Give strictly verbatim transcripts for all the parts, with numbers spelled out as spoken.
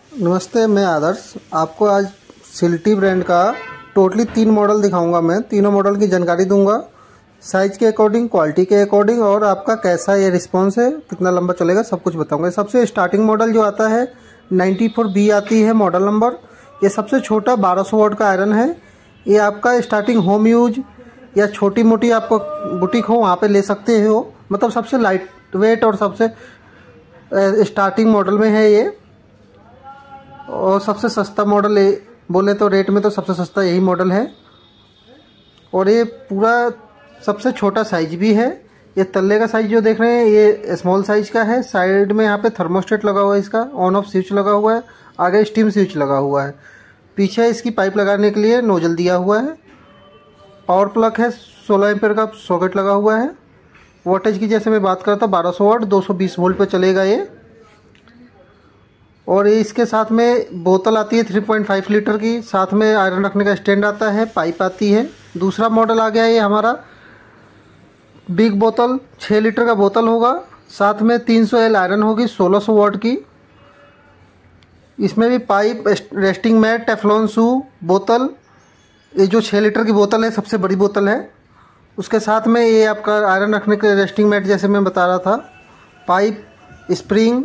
नमस्ते, मैं आदर्श आपको आज सिल्टी ब्रांड का टोटली तीन मॉडल दिखाऊंगा। मैं तीनों मॉडल की जानकारी दूंगा, साइज के अकॉर्डिंग, क्वालिटी के अकॉर्डिंग और आपका कैसा ये रिस्पॉन्स है, कितना लंबा चलेगा, सब कुछ बताऊंगा। सबसे स्टार्टिंग मॉडल जो आता है नाइन्टी फोर बी आती है मॉडल नंबर। ये सबसे छोटा बारह सौ वाट का आयरन है। ये आपका स्टार्टिंग होम यूज या छोटी मोटी आपको बुटीक हो वहाँ पे ले सकते हो। मतलब सबसे लाइट वेट और सबसे स्टार्टिंग मॉडल में है ये, और सबसे सस्ता मॉडल बोले तो रेट में तो सबसे सस्ता यही मॉडल है। और ये पूरा सबसे छोटा साइज भी है। ये तल्ले का साइज जो देख रहे हैं ये स्मॉल साइज का है। साइड में यहाँ पे थर्मोस्टेट लगा हुआ है, इसका ऑन ऑफ स्विच लगा हुआ है, आगे स्टीम स्विच लगा हुआ है, पीछे इसकी पाइप लगाने के लिए नोजल दिया हुआ है। पावर प्लग है, सोलह एम्पेयर का सॉकेट लगा हुआ है। वोल्टेज की जैसे मैं बात करता बारह सौ वाट दो सौ बीस वोल्ट पे चलेगा ये। और ये इसके साथ में बोतल आती है थ्री पॉइंट फाइव लीटर की, साथ में आयरन रखने का स्टैंड आता है, पाइप आती है। दूसरा मॉडल आ गया ये हमारा बिग बोतल, छः लीटर का बोतल होगा, साथ में तीन सौ एल आयरन होगी सोलह सौ वाट की। इसमें भी pipe, resting mat, Teflon shoe, बोतल। ये जो छः लीटर की बोतल है सबसे बड़ी बोतल है। उसके साथ में ये आपका आयरन रखने के रेस्टिंग मैट जैसे मैं बता रहा था, पाइप, स्प्रिंग,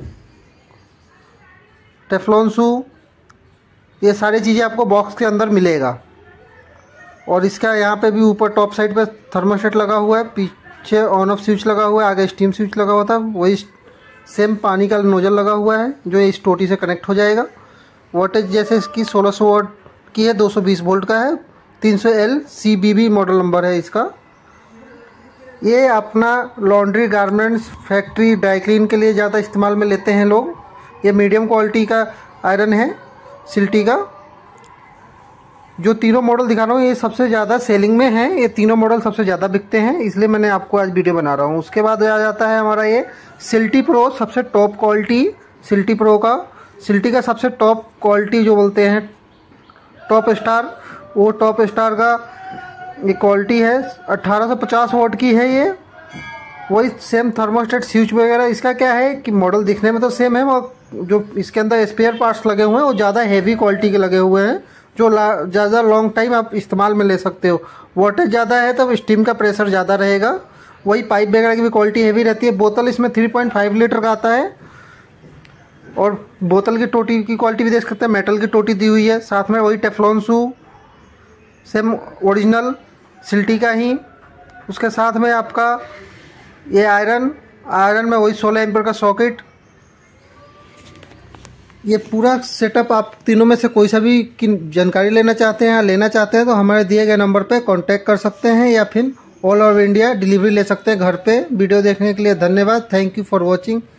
टेफ्लॉन शू, ये सारी चीज़ें आपको बॉक्स के अंदर मिलेगा। और इसका यहाँ पे भी ऊपर टॉप साइड पे थर्मोस्टेट लगा हुआ है, पीछे ऑन ऑफ स्विच लगा हुआ है, आगे स्टीम स्विच लगा हुआ था, वही सेम पानी का नोजल लगा हुआ है जो इस टोटी से कनेक्ट हो जाएगा। वोल्टेज जैसे इसकी सोलह सौ वाट की है, दो सौ बीस वोल्ट का है, तीन सौ L C B B model number है इसका। ये अपना laundry, garments, factory, dry clean के लिए ज़्यादा इस्तेमाल में लेते हैं लोग। ये मीडियम क्वालिटी का आयरन है सिल्टी का। जो तीनों मॉडल दिखा रहा हूँ ये सबसे ज़्यादा सेलिंग में है, ये तीनों मॉडल सबसे ज़्यादा बिकते हैं, इसलिए मैंने आपको आज वीडियो बना रहा हूँ। उसके बाद आ जाता है हमारा ये सिल्टी प्रो, सबसे टॉप क्वालिटी सिल्टी प्रो का। सिल्टी का सबसे टॉप क्वालिटी जो बोलते हैं टॉप स्टार, वो टॉप स्टार का ये क्वालिटी है। अट्ठारह सौ पचास वाट की है ये। वही सेम थर्मोस्टेट, स्विच वगैरह। इसका क्या है कि मॉडल दिखने में तो सेम है, और जो इसके अंदर स्पेयर पार्ट्स लगे हुए हैं वो ज़्यादा हैवी क्वालिटी के लगे हुए हैं, जो ज़्यादा लॉन्ग टाइम आप इस्तेमाल में ले सकते हो। वोल्टेज ज़्यादा है तो स्टीम का प्रेशर ज़्यादा रहेगा। वही पाइप वगैरह की भी क्वालिटी हैवी रहती है। बोतल इसमें थ्री पॉइंट फाइव लीटर का आता है। और बोतल की टोटी की क्वालिटी भी देख सकते हैं, मेटल की टोटी दी हुई है। साथ में वही Teflon shoe, same original Silti का ही। उसके साथ में आपका ये आयरन, आयरन में वही सोलह एम्पेयर का सॉकेट। ये पूरा सेटअप आप तीनों में से कोई सा भी की जानकारी लेना चाहते हैं या लेना चाहते हैं तो हमारे दिए गए नंबर पे कांटेक्ट कर सकते हैं, या फिर ऑल ओवर इंडिया डिलीवरी ले सकते हैं घर पे। वीडियो देखने के लिए धन्यवाद। Thank you for watching.